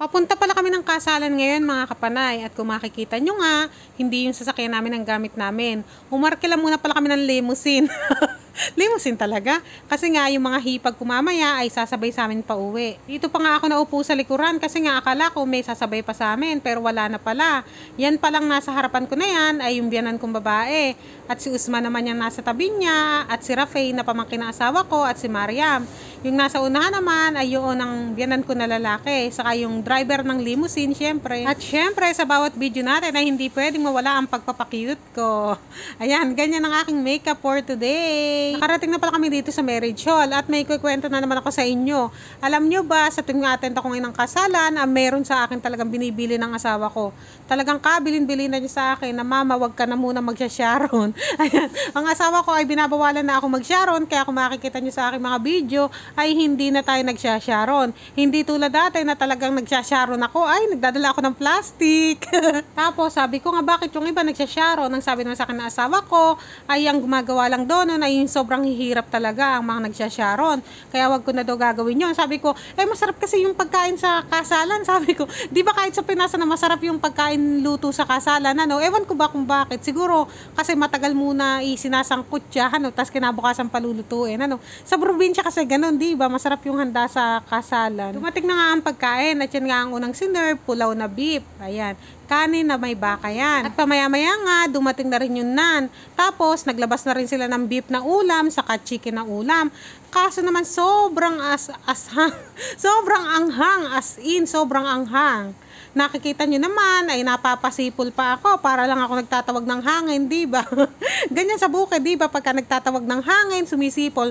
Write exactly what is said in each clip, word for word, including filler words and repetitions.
Papunta pala kami ng kasalan ngayon mga kapanay at kung makikita nyo nga, hindi yung sasakyan namin ang gamit namin. Umarke lang muna pala kami ng limousine. Limousine talaga. Kasi nga yung mga hipag kumamaya ay sasabay sa amin pa uwi. Dito pa nga ako naupo sa likuran kasi nga akala ko may sasabay pa sa amin pero wala na pala. Yan palang nasa harapan ko na yan ay yung biyanan kong babae. At si Usman naman yung nasa tabi niya at si Rafael na pamangkin ng asawa ko at si Mariam. Yung nasa unahan naman ay yung ang biyanan ko na lalaki. Saka yung driver ng limousine syempre. At syempre sa bawat video natin ay hindi pwedeng mawala ang pagpapakute ko. Ayan, ganyan ang aking makeup for today. Nakarating na pala kami dito sa marriage hall at may kukwento na naman ako sa inyo. Alam nyo ba, sa tuwing attend ako ngayon ng kasalan, ah, meron sa akin talagang binibili ng asawa ko. Talagang kabilin-bilin na niya sa akin na mama, wag ka na muna magsya-sharon. Ayan, ang asawa ko ay binabawalan na ako mag-sharon, kaya kung makikita nyo sa aking mga video, ay hindi na tayo nagsya-sharon. Hindi tulad dati na talagang nagsya-sharon ako, ay nagdadala ako ng plastic. Tapos sabi ko nga, bakit yung iba nagsya-sharon? Ang sabi naman sa akin ng asawa ko, ay ang gumagawa lang doon, ay yung sobrang hihirap talaga ang mga nagsya-sharon. Kaya wag ko na daw gagawin yun. Sabi ko, eh masarap kasi yung pagkain sa kasalan. Sabi ko, di ba kahit sa Pinas na masarap yung pagkain luto sa kasalan, ano? Ewan ko ba kung bakit. Siguro kasi matagal muna isinasangkot siya, ano? Tapos kinabukasan palulutuin, ano? Sa probinsya kasi ganun, di ba? Masarap yung handa sa kasalan. Dumating na nga ang pagkain at yan nga ang unang sinerve, pulaw na beef. Ayan. Kanin na may baka yan. At pamaya-maya nga, dumating na rin yung nan. Tapos, naglabas na rin sila ng beef na ulam, saka chicken na ulam. Kaso naman, sobrang as, ashang. Sobrang anghang, as in, sobrang anghang. Nakikita nyo naman, ay napapasipol pa ako para lang ako nagtatawag ng hangin, di ba? Ganyan sa bukid, di ba? Pagka nagtatawag ng hangin, sumisipol.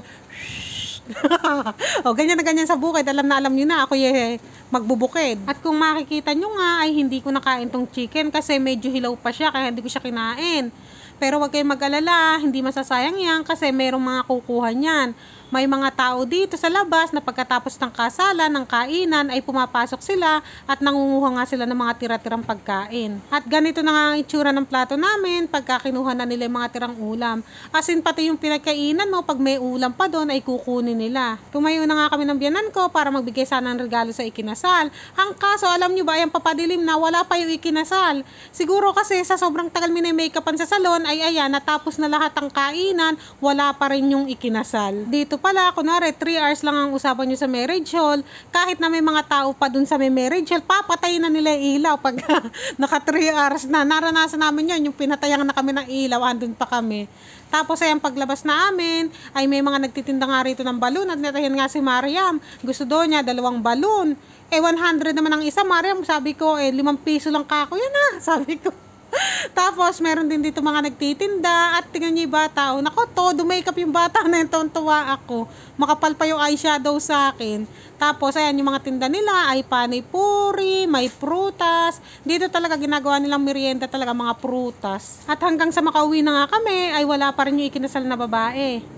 O, ganyan na ganyan sa bukid. Alam na alam nyo na, ako yung magbubukid. At kung makikita nyo nga, ay hindi ko nakain tong chicken kasi medyo hilaw pa siya, kaya hindi ko siya kinain. Pero wag kayong mag-alala, hindi masasayang yan kasi merong mga kukuha niyan. May mga tao dito sa labas na pagkatapos ng kasalan, ng kainan, ay pumapasok sila at nangunguha nga sila ng mga tira-tirang pagkain. At ganito na nga ang itsura ng plato namin pagka kinuha na nila yung mga tirang ulam. As in, pati yung pinagkainan mo, pag may ulam pa doon, ay kukunin nila. Tumayo na nga kami ng biyanan ko para magbigay sana ng regalo sa ikinasal. Ang kaso, alam nyo ba, yung papadilim na wala pa yung ikinasal. Siguro kasi sa sobrang tagal minay-makeupan sa salon, ay ayan, natapos na lahat ang kainan, wala pa rin yung ikinasal. Dito pala, kunwari, three hours lang ang usapan nyo sa marriage hall. Kahit na may mga tao pa dun sa may marriage hall, papatayin na nila yung ilaw pag naka three hours na. Naranasan namin yun, yung pinatayan na kami ng ilaw, andun pa kami. Tapos ay ang paglabas na amin, ay may mga nagtitinda nga rito ng balon at natayan nga si Mariam. Gusto daw niya, dalawang balon. Eh, one hundred naman ang isa, Mariam. Sabi ko, eh, limang piso lang kako. Yan na, sabi ko. Tapos, meron din dito mga nagtitinda at tingnan niyo yung bata. O, nako, todo makeup yung bata na yung tuwa ako. Makapal pa yung eyeshadow sa akin. Tapos, ayan, yung mga tinda nila ay panipuri, may prutas. Dito talaga ginagawa nilang merienda talaga, mga prutas. At hanggang sa makauwi na nga kami, ay wala pa rin yung ikinasal na babae.